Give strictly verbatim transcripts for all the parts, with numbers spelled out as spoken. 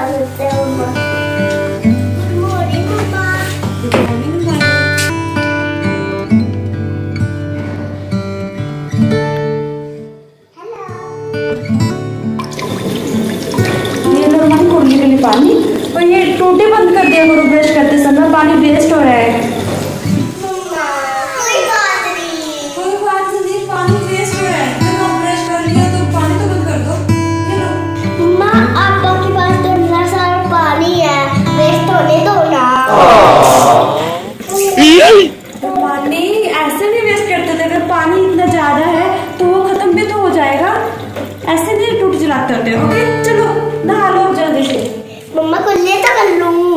देते हैं मम्मा। गुड मॉर्निंग मम्मा। गुड मॉर्निंग मम्मा। हेलो। ये लो मम्मा खोलने के लिए पानी, और ये टूटी बंद कर दिया करो ब्रश करते समय, पानी वेस्ट हो रहा है। मम्मा कोई बात नहीं। कोई बात नहीं, पानी वेस्ट हो रहा है। जब आप ब्रश कर लिया तो पानी तो बंद कर दो। ये लो मम्मा आपा के पास तो इतना सारा पानी है, वेस्ट होने दो ना। तो पानी ऐसे नहीं वेस्ट करते थे, अगर पानी इतना ज्यादा है तो वो खत्म भी तो हो जाएगा। ऐसे नहीं टूट जलाते होते। ओके चलो नहा लो जल्दी से। मम्मा कुल्ले तो कर लूं।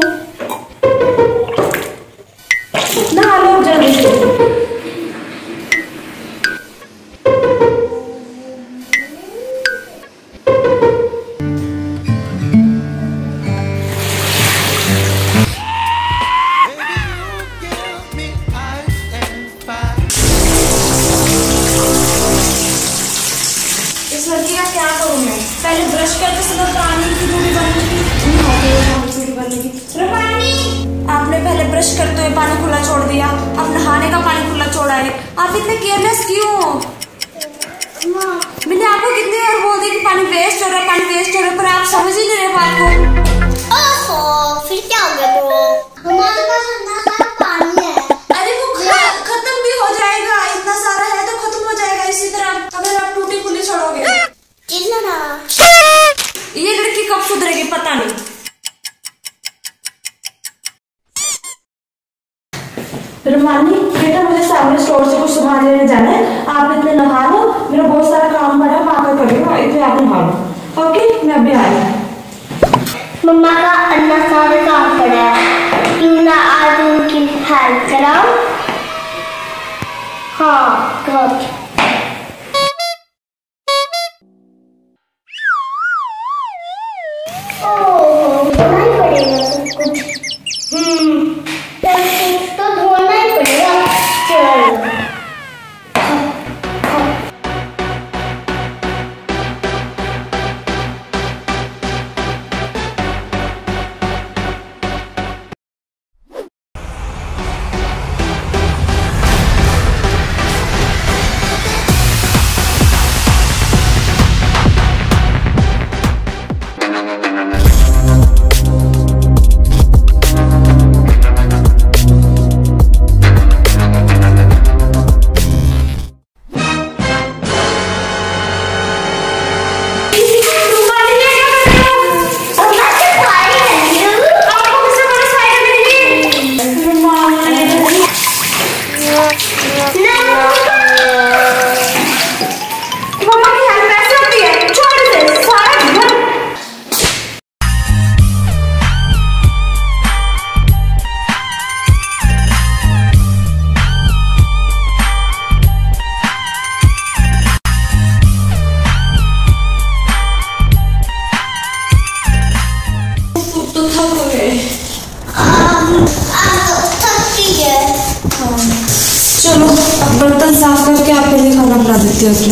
नहा लो जल्दी से। इस लड़की का क्या करूं मैं? पहले ब्रश करते समय पानी की टूटी बनने की, टूटी बनने की। रूपानी, आपने पहले ब्रश करते हुए पानी खुला छोड़ दिया, अब नहाने का पानी खुला छोड़ा है। आप इतने केयरलेस क्यों हो? मैंने आपको कितनी बार बोल दिया कि पानी वेस्ट हो रहा है, पानी वेस्ट हो रहा है, पर आप समझ ही नहीं रहे बात को। ओहो, फिर क्या हो गया? तो हमारे पास इतना सारा पानी है। अरे वो ख- खत्म भी हो जाएगा, इतना सारा है तो खत्म हो जाएगा इसी तरह, अगर आप टूटी खुली छोड़ोगे। चिल्लाना। ये लड़की कब सुधरेगी पता नहीं। रुमानी बेटा, मुझे सामने स्टोर से कुछ सामान लेने जाना है, आप इतने नहा लो, मेरा बहुत सारा काम पड़ा है, वहां पर करूँगा, इतने आप नहा लो। ओके मैं अभी आ रही हूँ। मम्मा का अन्ना सारा काम पड़ा है, क्यों ना आज उनकी हेल्प कराओ? हाँ करो। ओह, धोना ही पड़ेगा सब कुछ। हम्म, सब कुछ तो धोना ही पड़ेगा। चल। चलो अब बर्तन साफ करके आपके लिए खाना बना देती हूँ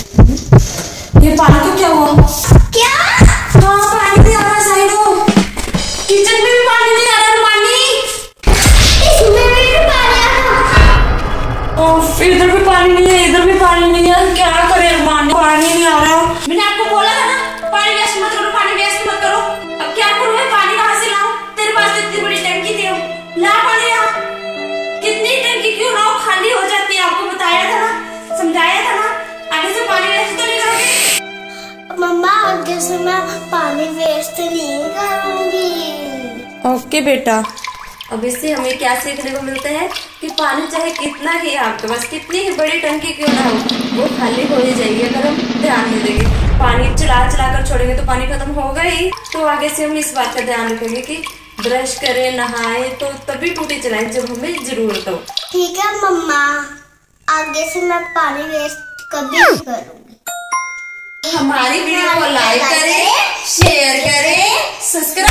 अपने। ये पानी को क्या हुआ? क्या? हाँ पानी नहीं आ रहा, साइड हो। किचन में भी पानी नहीं आ रहा। पानी इसमें भी पानी आ रहा। ओह, इधर भी पानी नहीं है, इधर भी पानी नहीं है, क्या करे? पानी पानी नहीं आ रहा। मैंने आपको बोला था ना पानी वेस्ट मत करो, पानी वेस्ट मत करो। अब क्या करूँ मैं? पानी कहाँ से लाऊं? तेरे पास तो इतनी बड़ी टंकी थी, ला पानी ला। कितनी टंकी क्यों ना हो, खाली हो जाती है। आपको बताया था ना, समझाया था ना, आगे से पानी वेस्ट तो नहीं करोगे। मम्मा आगे से मैं पानी वेस्ट नहीं करूंगी। ओके बेटा। अब इससे हमें क्या सीखने को मिलता है कि पानी चाहे कितना ही आपके पास, कितनी ही बड़ी टंकी क्यों ना हो, वो खाली हो ही जाएगी अगर हम ध्यान नहीं देंगे। पानी चला चला कर छोड़ेंगे तो पानी खत्म होगा ही। तो आगे से हम इस बात का ध्यान रखेंगे कि ब्रश करें, नहाए तो तभी टूटी चलाएं जब हमें जरूरत हो। ठीक है मम्मा, आगे से मैं पानी वेस्ट कभी नहीं करूंगी। हमारी वीडियो को लाइक करें, शेयर करें, सब्सक्राइब